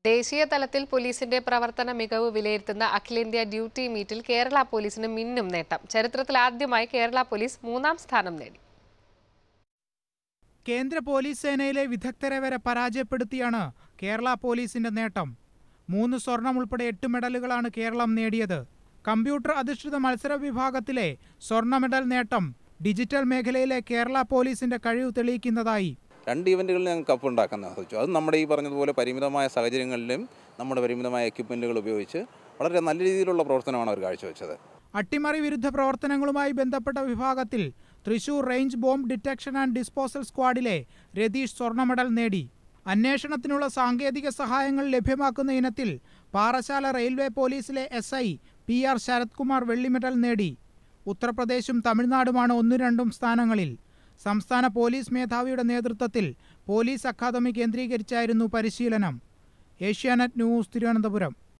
ദേശീയ തലത്തിൽ പോലീസിന്റെ പ്രവർത്തന മികവ് വിലയിരുത്തുന്ന അഖിലേന്ത്യാ ഡ്യൂട്ടി മീറ്റിൽ കേരള പോലീസിന് മിന്നും നേട്ടം. ചരിത്രത്തിൽ ആദ്യമായി കേരള പോലീസ് 3ാം സ്ഥാനം നേടി. കേന്ദ്ര പോലീസ് സേനയിലെ വിദഗ്ധരെ വരെ പരാജയപ്പെടുത്തിയാണ് കേരള പോലീസിന്റെ നേട്ടം. 3 സ്വർണം ഉൾപ്പെടെ 8 മെഡലുകളാണ് കേരളം നേടിയത്. കമ്പ്യൂട്ടർ അധിഷ്ഠിത മത്സര വിഭാഗത്തിലെ സ്വർണ്ണ മെഡൽ നേട്ടം ഡിജിറ്റൽ മേഖലയിലെ കേരള പോലീസിന്റെ കഴിവ് തെളിയിക്കുന്നതായി. 2 ഇവന്റുകളിൽ ഞങ്ങൾ കപ്പ് ഉണ്ടാക്കാൻ സാധിച്ചു. അത് നമ്മുടെ ഈ പറഞ്ഞതുപോലെ പരിമിതമായ സാഹചര്യങ്ങളിലും നമ്മുടെ പരിമിതമായ എക്യുപ്മെന്റുകൾ ഉപയോഗിച്ച് വളരെ നല്ല രീതിയിലുള്ള പ്രവർത്തനമാണ് അവർ കാഴ്ചവെച്ചത്. അട്ടിമറി വിരുദ്ധ പ്രവർത്തനങ്ങളുമായി ബന്ധപ്പെട്ട വിഭാഗത്തിൽ Thrissur range bomb detection and disposal സ്ക്വാഡിലെ രതീഷ് സ്വർണ്ണ മെഡൽ നേടി. അന്വേഷണത്തിനുള്ള സാങ്കേതിക സഹായങ്ങൾ ലഭ്യമാക്കുന്ന ഇനത്തിൽ പാറശാല റെയിൽവേ പോലീസിലെ SI PR ശരത് കുമാർ വെള്ളി മെഡൽ നേടി. ഉത്തർപ്രദേശും തമിഴ്നാടുമാണ് 1-2 സ്ഥാനങ്ങളിൽ. സംസ്ഥാന പോലീസ് മേധാവിയുടെ നേതൃത്വത്തിൽ പോലീസ് അക്കാദമി കേന്ദ്രീകരിച്ചായിരുന്നു പരിശീലനം. ഏഷ്യാനെറ്റ് ന്യൂസ്, തിരുവനന്തപുരം.